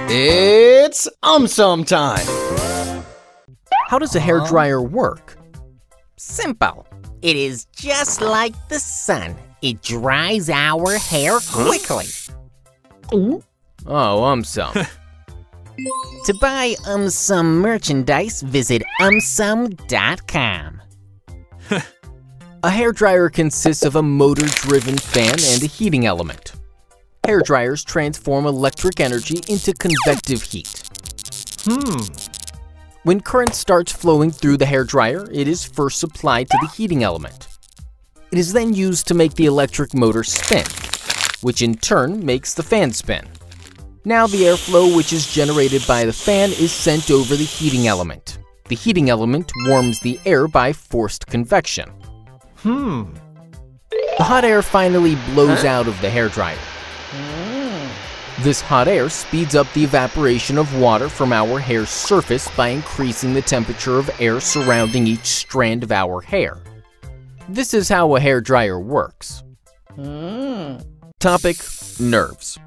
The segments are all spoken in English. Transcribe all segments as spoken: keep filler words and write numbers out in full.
It's AumSum time! How does a hairdryer work? Simple. It is just like the sun. It dries our hair quickly. Oh, AumSum. To buy AumSum merchandise, visit um sum dot com. A hairdryer consists of a motor-driven fan and a heating element. Hairdryers transform electric energy into convective heat. Hmm. When current starts flowing through the hairdryer, it is first supplied to the heating element. It is then used to make the electric motor spin, which in turn makes the fan spin. Now the airflow which is generated by the fan is sent over the heating element. The heating element warms the air by forced convection. Hmm. The hot air finally blows out of the hairdryer. This hot air speeds up the evaporation of water from our hair's surface by increasing the temperature of air surrounding each strand of our hair. This is how a hairdryer works. Mm. Topic: nerves.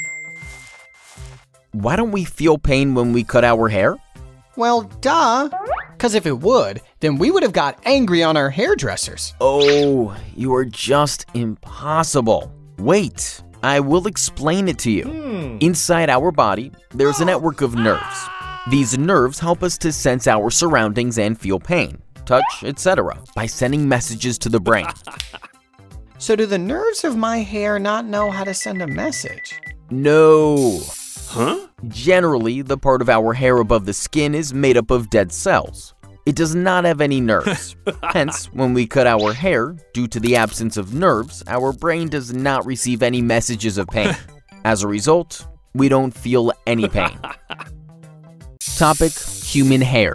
Why don't we feel pain when we cut our hair? Well, duh. Because if it would, then we would have got angry on our hairdressers. Oh, you are just impossible. Wait, I will explain it to you. Hmm. Inside our body, there's a network of nerves. These nerves help us to sense our surroundings and feel pain, touch, et cetera by sending messages to the brain. So do the nerves of my hair not know how to send a message? No. Huh? Generally, the part of our hair above the skin is made up of dead cells. It does not have any nerves. Hence, when we cut our hair, due to the absence of nerves, our brain does not receive any messages of pain. As a result, we don't feel any pain. Topic: human hair.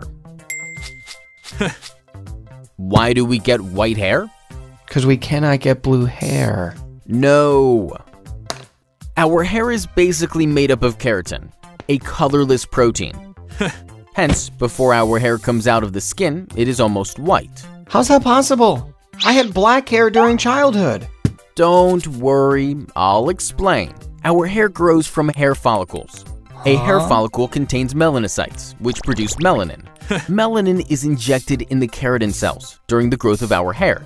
Why do we get white hair? Because we cannot get blue hair. No. Our hair is basically made up of keratin, a colorless protein. Hence, before our hair comes out of the skin, it is almost white. How's that possible? I had black hair during childhood. Don't worry, I'll explain. Our hair grows from hair follicles. A hair Huh? follicle contains melanocytes, which produce melanin. Melanin is injected in the keratin cells during the growth of our hair.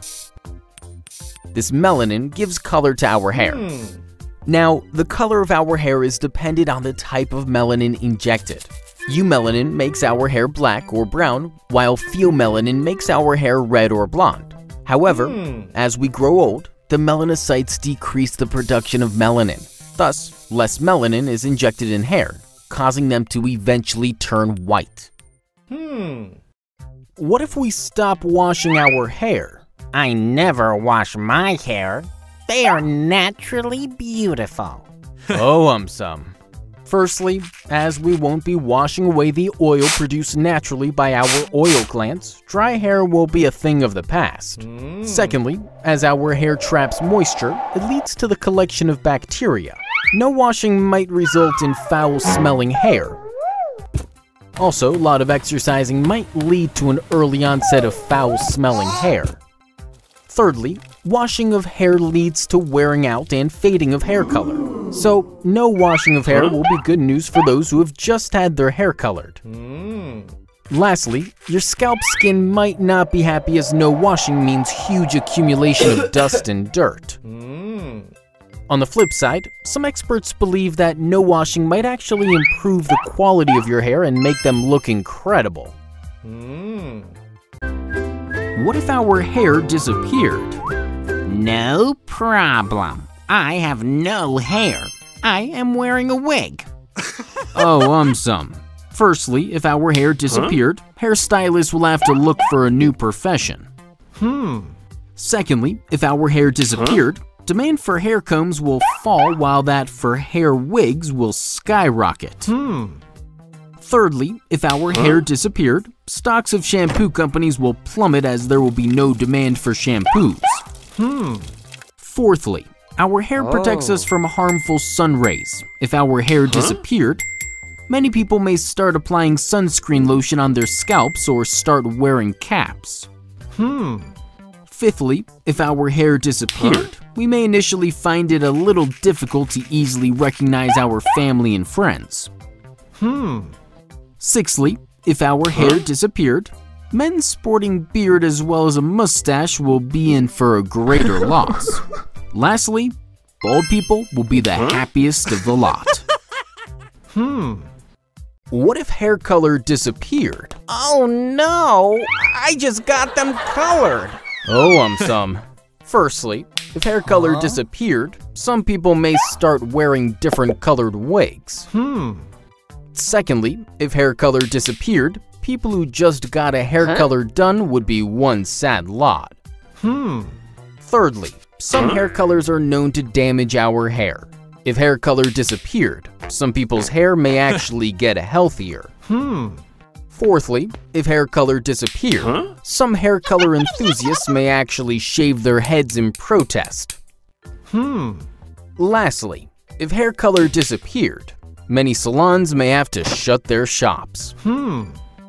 This melanin gives color to our hair. Hmm. Now, the color of our hair is dependent on the type of melanin injected. Eumelanin makes our hair black or brown, while pheomelanin makes our hair red or blonde. However, Hmm. as we grow old, the melanocytes decrease the production of melanin. Thus, less melanin is injected in hair, causing them to eventually turn white. Hmm. What if we stop washing our hair? I never wash my hair. They are naturally beautiful. Oh, AumSum. Firstly, as we won't be washing away the oil produced naturally by our oil glands, dry hair will be a thing of the past. Mm. Secondly, as our hair traps moisture, it leads to the collection of bacteria. No washing might result in foul-smelling hair. Also, a lot of exercising might lead to an early onset of foul-smelling hair. Thirdly, washing of hair leads to wearing out and fading of hair color. So, no washing of hair will be good news for those who have just had their hair colored. Mm. Lastly, your scalp skin might not be happy as no washing means huge accumulation of dust and dirt. Mm. On the flip side, some experts believe that no washing might actually improve the quality of your hair and make them look incredible. Mm. What if our hair disappeared? No problem. I have no hair. I am wearing a wig. Oh, AumSum. Firstly, if our hair disappeared, huh? hairstylists will have to look for a new profession. Hmm. Secondly, if our hair disappeared, huh? demand for hair combs will fall while that for hair wigs will skyrocket. Hmm. Thirdly, if our huh? hair disappeared, stocks of shampoo companies will plummet as there will be no demand for shampoos. Hmm. Fourthly, our hair protects Oh. us from harmful sun rays. If our hair Huh? disappeared, many people may start applying sunscreen lotion on their scalps or start wearing caps. Hmm. Fifthly, if our hair disappeared, huh? we may initially find it a little difficult to easily recognize our family and friends. Hmm. Sixthly, if our hair disappeared, men sporting beard as well as a mustache will be in for a greater loss. Lastly, bald people will be the happiest of the lot. Hmm. What if hair color disappeared? Oh no! I just got them colored! Oh, AumSum. Firstly, if hair color Huh? disappeared, some people may start wearing different colored wigs. Hmm. Secondly, if hair color disappeared, people who just got a hair Huh? color done would be one sad lot. Hmm. Thirdly, some hair colors are known to damage our hair. If hair color disappeared, some people's hair may actually get healthier. Hmm. Fourthly, if hair color disappeared, Huh? some hair color enthusiasts may actually shave their heads in protest. Hmm. Lastly, if hair color disappeared, many salons may have to shut their shops. Hmm.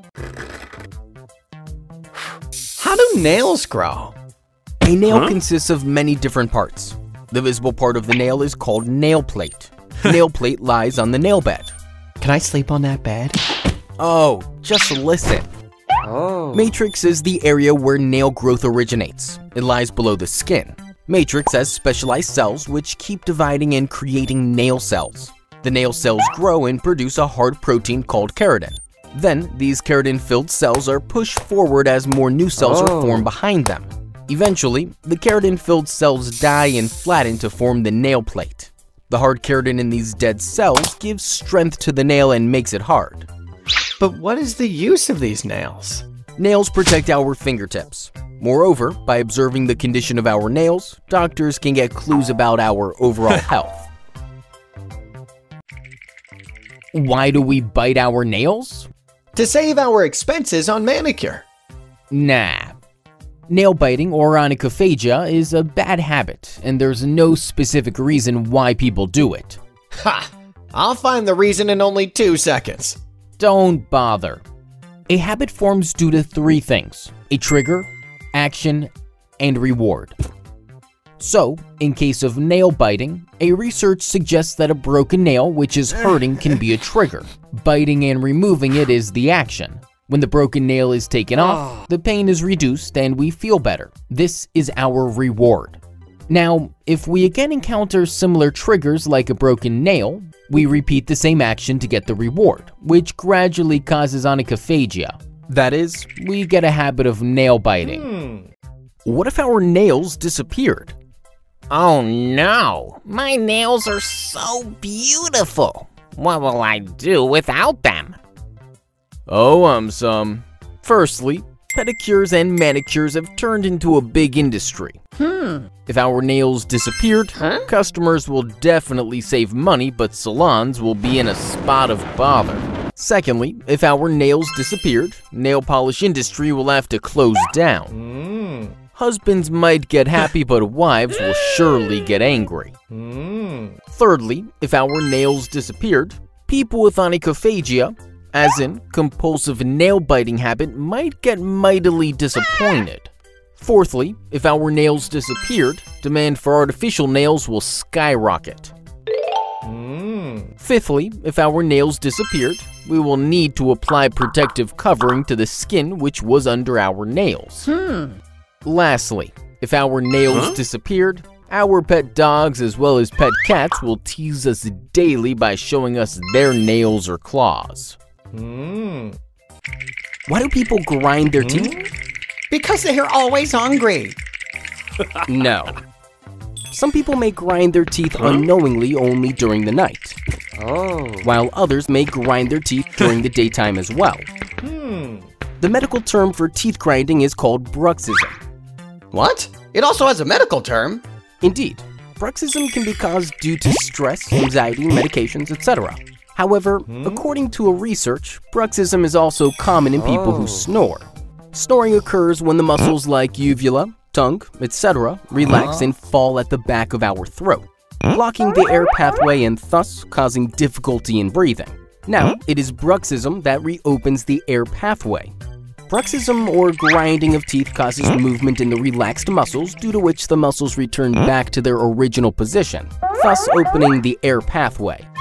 How do nails grow? A nail Huh? consists of many different parts. The visible part of the nail is called nail plate. Nail plate lies on the nail bed. Can I sleep on that bed? Oh, just listen. Oh. Matrix is the area where nail growth originates. It lies below the skin. Matrix has specialized cells which keep dividing and creating nail cells. The nail cells grow and produce a hard protein called keratin. Then, these keratin-filled cells are pushed forward as more new cells Oh. are formed behind them. Eventually, the keratin-filled cells die and flatten to form the nail plate. The hard keratin in these dead cells gives strength to the nail and makes it hard. But what is the use of these nails? Nails protect our fingertips. Moreover, by observing the condition of our nails, doctors can get clues about our overall health. Why do we bite our nails? To save our expenses on manicure. Nah. Nail biting or onychophagia is a bad habit, and there's no specific reason why people do it. Ha! I'll find the reason in only two seconds. Don't bother. A habit forms due to three things: a trigger, action, and reward. So, in case of nail biting, a research suggests that a broken nail which is hurting can be a trigger. Biting and removing it is the action. When the broken nail is taken off, the pain is reduced and we feel better. This is our reward. Now, if we again encounter similar triggers like a broken nail, we repeat the same action to get the reward, which gradually causes onychophagia. That is, we get a habit of nail biting. Hmm. What if our nails disappeared? Oh no! My nails are so beautiful! What will I do without them? Oh, AumSum. Firstly, pedicures and manicures have turned into a big industry. Hmm. If our nails disappeared, Huh? customers will definitely save money, but salons will be in a spot of bother. Secondly, if our nails disappeared, nail polish industry will have to close down. Hmm. Husbands might get happy, but wives will surely get angry. Hmm. Thirdly, if our nails disappeared, people with onychophagia, as in compulsive nail-biting habit, might get mightily disappointed. Fourthly, if our nails disappeared, demand for artificial nails will skyrocket. Hmm. Fifthly, if our nails disappeared, we will need to apply protective covering to the skin which was under our nails. Hmm. Lastly, if our nails Huh? disappeared, our pet dogs as well as pet cats will tease us daily by showing us their nails or claws. Hmm. Why do people grind their teeth? Because they're always hungry. No. Some people may grind their teeth unknowingly only during the night, Oh. while others may grind their teeth during the daytime as well. Hmm. The medical term for teeth grinding is called bruxism. What? It also has a medical term. Indeed, bruxism can be caused due to stress, anxiety, medications, et cetera. However, according to a research, bruxism is also common in people who snore. Snoring occurs when the muscles like uvula, tongue, et cetera relax and fall at the back of our throat, blocking the air pathway and thus causing difficulty in breathing. Now, it is bruxism that reopens the air pathway. Bruxism or grinding of teeth causes movement in the relaxed muscles, due to which the muscles return back to their original position, thus opening the air pathway.